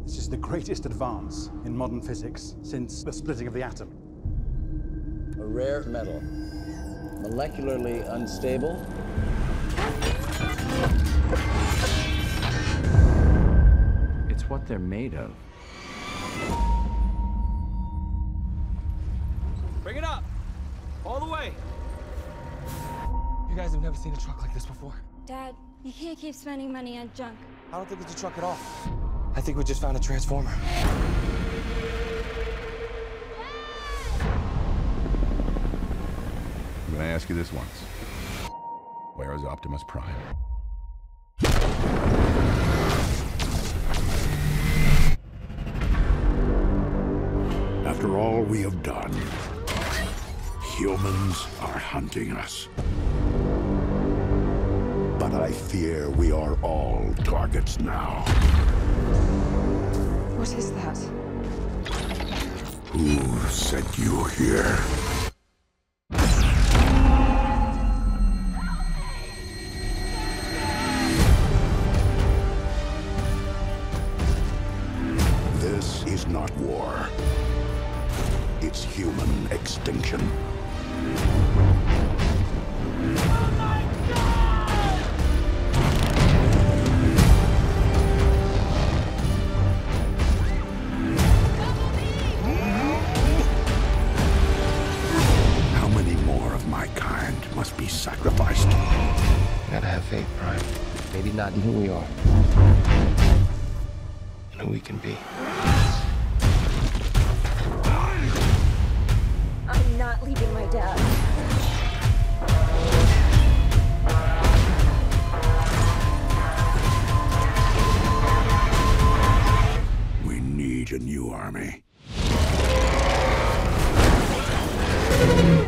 This is the greatest advance in modern physics since the splitting of the atom. A rare metal, molecularly unstable. It's what they're made of. Bring it up! All the way! You guys have never seen a truck like this before. Dad, you can't keep spending money on junk. I don't think it's a truck at all. I think we just found a transformer. I'm gonna ask you this once. Where is Optimus Prime? After all we have done, humans are hunting us. But I fear we are all targets now. What is that? Who sent you here? This is not war. It's human extinction. How many more of my kind must be sacrificed? You gotta have faith, Prime. Maybe not in who we are, and who we can be. I'm not leaving my dad. We need a new army.